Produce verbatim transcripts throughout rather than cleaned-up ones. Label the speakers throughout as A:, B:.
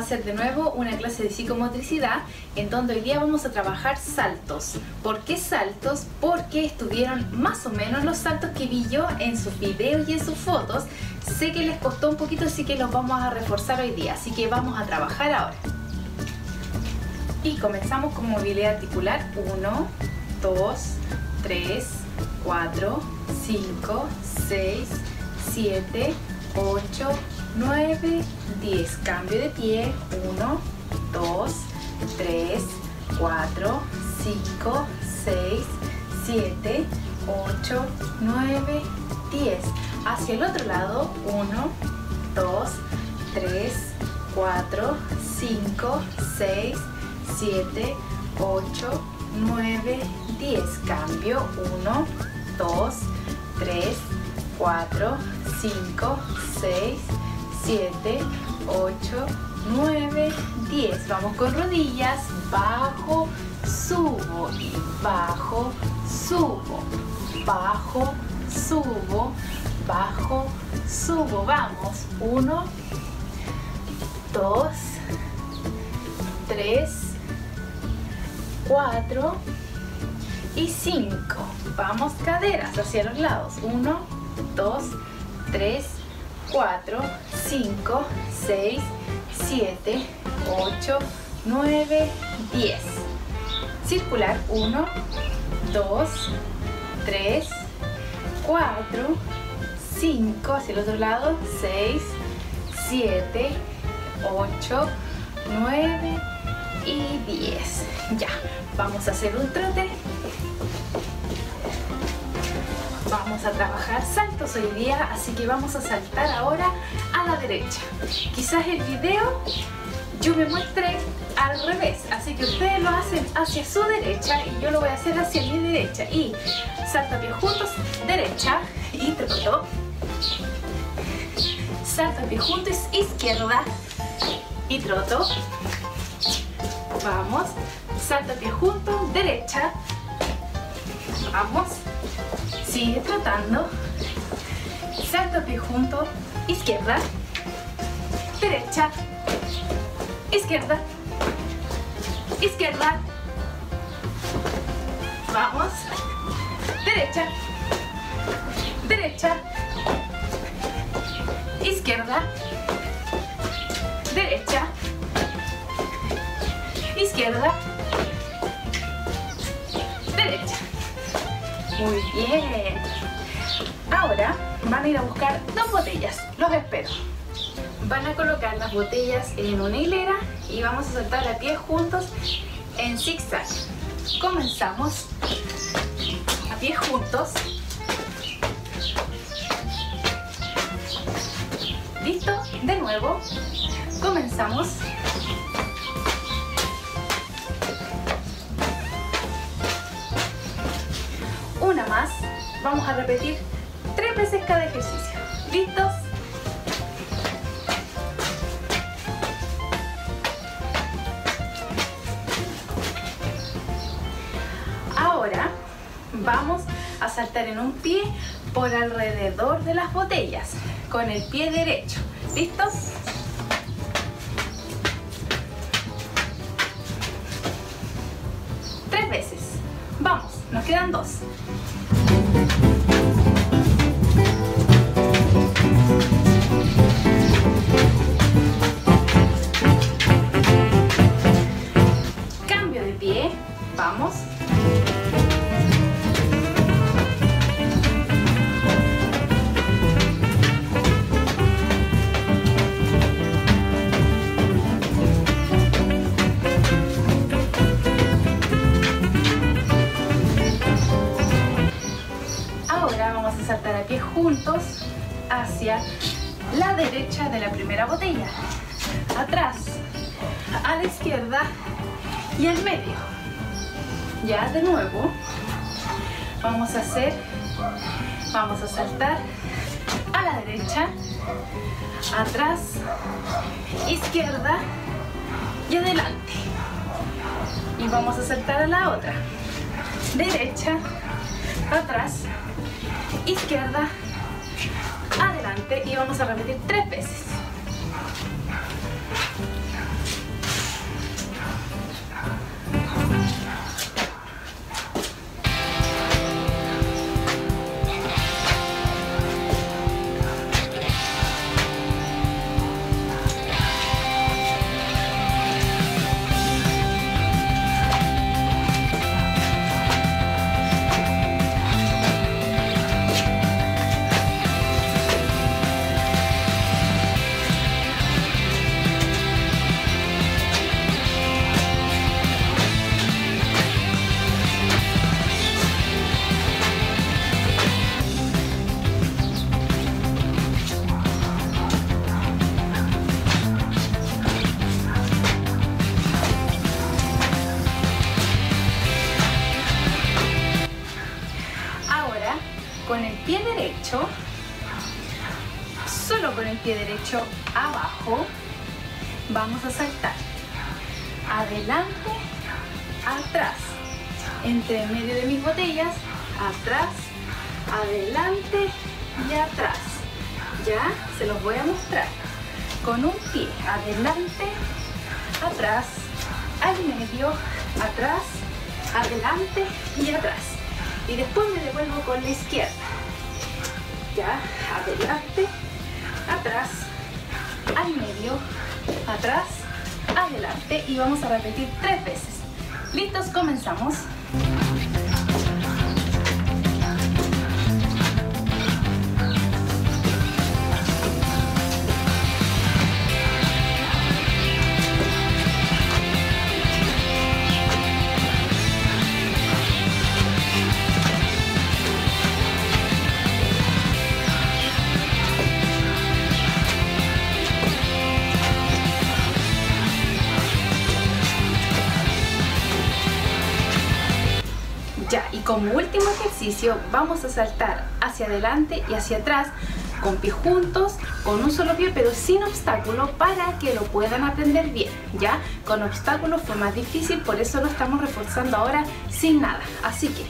A: hacer de nuevo una clase de psicomotricidad en donde hoy día vamos a trabajar saltos. ¿Por qué saltos? Porque estuvieron más o menos los saltos que vi yo en sus videos y en sus fotos. Sé que les costó un poquito, así que los vamos a reforzar hoy día, así que vamos a trabajar ahora. Y comenzamos con movilidad articular. uno, dos, tres, cuatro, cinco, seis, siete, ocho, nueve, diez. Cambio de pie. uno, dos, tres, cuatro, cinco, seis, siete, ocho, nueve, diez. Hacia el otro lado. uno, dos, tres, cuatro, cinco, seis, siete, ocho, nueve, diez. Cambio. uno, dos, tres, cuatro, cinco, seis, siete, ocho, nueve, diez. Vamos con rodillas. Bajo, subo y bajo, subo. Bajo, subo, bajo, subo. Vamos. uno, dos, tres, cuatro y cinco. Vamos, caderas hacia los lados. uno, dos, tres, cuatro, cinco, seis, siete, ocho, nueve, diez. Circular. uno, dos, tres, cuatro, cinco. Hacia el otro lado. seis, siete, ocho, nueve y diez. Ya, vamos a hacer un trote. Vamos a trabajar saltos hoy día, así que vamos a saltar ahora a la derecha. Quizás el video yo me muestre al revés, así que ustedes lo hacen hacia su derecha y yo lo voy a hacer hacia mi derecha. Y salto a pie juntos, derecha y troto. Salto a pie juntos, izquierda y troto. Vamos, salto a pie juntos, derecha. Vamos. Sigue trotando. Salto a pie junto. Izquierda. Derecha. Izquierda. Izquierda. Vamos. Derecha. Derecha. Izquierda. Derecha. Izquierda. Derecha. Muy bien. Ahora van a ir a buscar dos botellas. Los espero. Van a colocar las botellas en una hilera y vamos a saltar a pie juntos en zigzag. Comenzamos a pie juntos. ¿Listo? De nuevo. Comenzamos. Una más. Vamos a repetir tres veces cada ejercicio. ¿Listos? Ahora vamos a saltar en un pie por alrededor de las botellas con el pie derecho. ¿Listos? Tres veces. Vamos, nos quedan dos. Cambio de pie. Vamos. Saltar a pie juntos hacia la derecha de la primera botella, atrás, a la izquierda y al medio. Ya de nuevo vamos a hacer, vamos a saltar a la derecha, atrás, izquierda y adelante. Y vamos a saltar a la otra, derecha, atrás, izquierda, adelante, y vamos a repetir tres veces. pie derecho, solo con el pie derecho abajo, vamos a saltar adelante, atrás, entre medio de mis botellas, atrás, adelante y atrás. Ya se los voy a mostrar. Con un pie adelante, atrás, al medio, atrás, adelante y atrás. Y después me devuelvo con la izquierda. Ya, adelante, atrás, al medio, atrás, adelante, y vamos a repetir tres veces. ¿Listos? Comenzamos. Ya, y como último ejercicio vamos a saltar hacia adelante y hacia atrás con pies juntos, con un solo pie pero sin obstáculo, para que lo puedan aprender bien. Ya, con obstáculos fue más difícil, por eso lo estamos reforzando ahora sin nada. Así que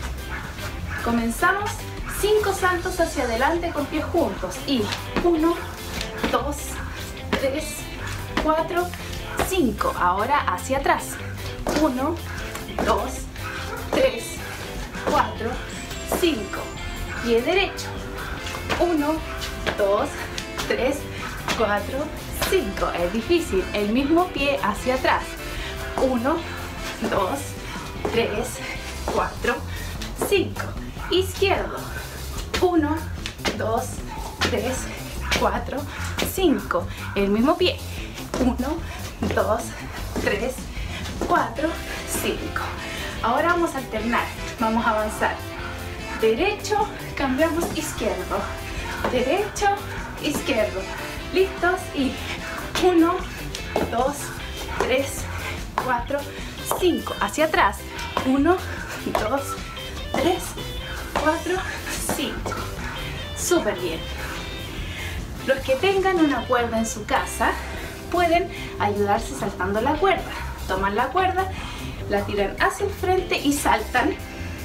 A: comenzamos. Cinco saltos hacia adelante con pies juntos y uno, dos, tres, cuatro, cinco. Ahora hacia atrás. Uno, dos, tres, cuatro, cinco. Pie derecho. uno, dos, tres, cuatro, cinco. Es difícil. El mismo pie hacia atrás. uno, dos, tres, cuatro, cinco. Izquierdo. uno, dos, tres, cuatro, cinco. El mismo pie. uno, dos, tres, cuatro, cinco. Ahora vamos a alternar, vamos a avanzar. Derecho, cambiamos izquierdo. Derecho, izquierdo. ¿Listos? Y uno, dos, tres, cuatro, cinco. Hacia atrás. uno, dos, tres, cuatro, cinco. Súper bien. Los que tengan una cuerda en su casa pueden ayudarse saltando la cuerda. Toman la cuerda, la tiran hacia el frente y saltan,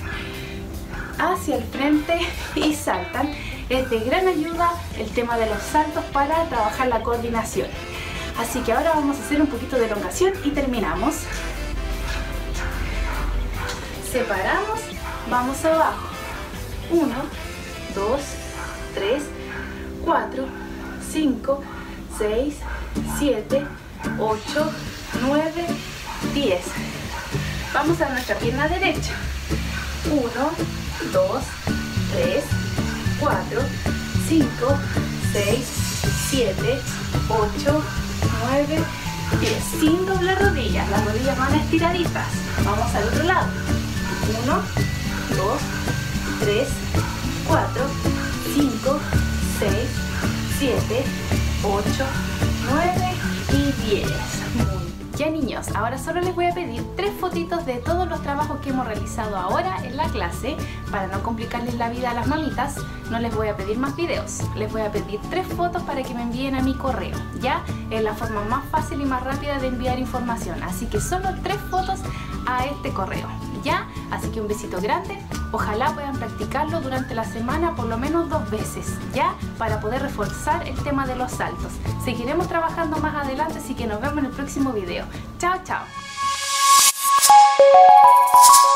A: hacia el frente y saltan. Es de gran ayuda el tema de los saltos para trabajar la coordinación. Así que ahora vamos a hacer un poquito de elongación y terminamos. Separamos, vamos abajo. uno, dos, tres, cuatro, cinco, seis, siete, ocho, nueve, diez. Vamos a nuestra pierna derecha. uno, dos, tres, cuatro, cinco, seis, siete, ocho, nueve, diez. Sin doblar rodillas, las rodillas van estiraditas. Vamos al otro lado. uno, dos, tres, cuatro, cinco, seis, siete, ocho, nueve y diez. Ya, niños, ahora solo les voy a pedir tres fotitos de todos los trabajos que hemos realizado ahora en la clase. Para no complicarles la vida a las mamitas, no les voy a pedir más videos. Les voy a pedir tres fotos para que me envíen a mi correo. Ya, es la forma más fácil y más rápida de enviar información. Así que solo tres fotos a este correo. Ya, así que un besito grande. Ojalá puedan practicarlo durante la semana por lo menos dos veces, ya, para poder reforzar el tema de los saltos. Seguiremos trabajando más adelante, así que nos vemos en el próximo video. Chao, chao.